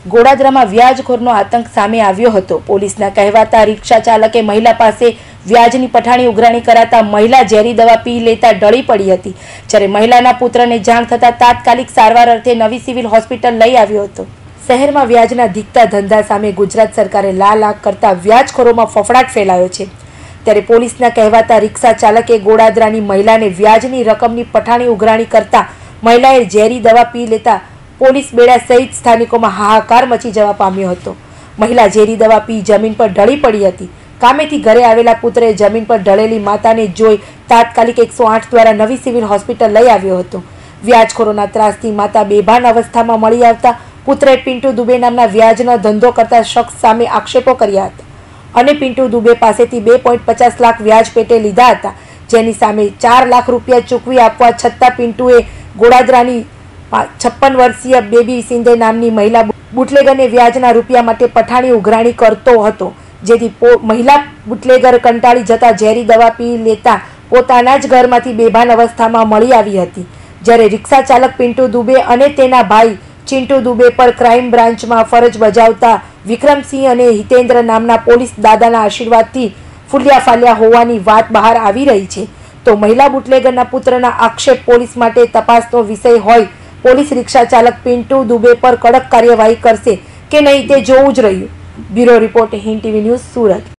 ગોડાદરામાં વ્યાજખોરનો આતંક સામે આવ્યો હતો। પોલીસના કહેવાતા રિક્ષા ચાલકે મહિલા પાસે વ્યાજની પઠાણી ઉઘરાણી કરાતા મહિલા ઝેરી દવા પી લેતા ઢળી પડી હતી, જ્યારે મહિલાના પુત્રને જાણ થતાં તાત્કાલિક સારવાર અર્થે નવી સિવિલ હોસ્પિટલ લઈ આવ્યો હતો। શહેરમાં વ્યાજના ધીકતા ધંધા સામે ગુજરાત સરકારે લાલ આંખ કરતા વ્યાજખોરોમાં ફફડાટ ફેલાયો છે, ત્યારે પોલીસના કહેવાતા રિક્ષા ચાલકે ગોડાદરાની મહિલાને વ્યાજની રકમની પઠાણી ઉઘરાણી કરતા મહિલાએ ઝેરી દવા પી લેતા પોલીસ બેડા સહિત સ્થાનિકોમાં હાહાકાર મચી જવા પામ્યો હતો। મહિલા ઝેરી દવા પી જમીન પર ઢળી પડી હતી। કામેથી ઘરે આવેલા પુત્રએ જમીન પર ઢળેલી માતાને જોઈ તાત્કાલિક 108 દ્વારા નવી સિવિલ હોસ્પિટલ લઈ આવ્યો હતો। વ્યાજખોરોના ત્રાસથી માતા બેભાન અવસ્થામાં મળી આવતા પુત્રએ પિન્ટુ દુબે નામના વ્યાજનો ધંધો કરતા શખ્સ સામે આક્ષેપો કર્યા હતા અને પિન્ટુ દુબે પાસેથી 2.50 લાખ વ્યાજ પેટે લીધા હતા, જેની સામે 4 લાખ રૂપિયા ચૂકવી આપવા છતાં પિન્ટુએ ગોડાદરાની 56 વર્ષીય બેબી સિંધે નામની મહિલા બુટલેગરને વ્યાજના રૂપિયા માટે પઠાણી ઉઘરાણી કરતો હતો, જેથી મહિલા બુટલેગર કંટાળી જતા ઝેરી દવા પી લેતા પોતાના જ ઘરમાંથી બેભાન અવસ્થામાં મળી આવી હતી। જ્યારે રિક્ષા ચાલક પિન્ટુ દુબે અને તેના ભાઈ ચિન્ટુ દુબે પર ક્રાઇમ બ્રાન્ચમાં ફરજ બજાવતા વિક્રમસિંહ અને હિતેન્દ્ર નામના પોલીસ દાદાના આશીર્વાદથી ફૂલ્યા ફાલ્યા હોવાની વાત બહાર આવી રહી છે, તો મહિલા બુટલેગરના પુત્રના આક્ષેપ પોલીસ માટે તપાસનો વિષય હોય। પોલીસ રિક્ષા ચાલક પિન્ટુ દુબે પર કડક કાર્યવાહી કરશે કે નહીં તે જોવું જ રહ્યું। Bureau report, Hind TV news, Surat.